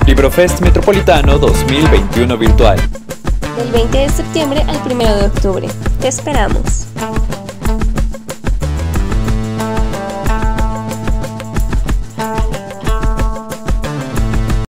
Librofest Metropolitano 2021 virtual. Del 20 de septiembre al 1 de octubre. Te esperamos.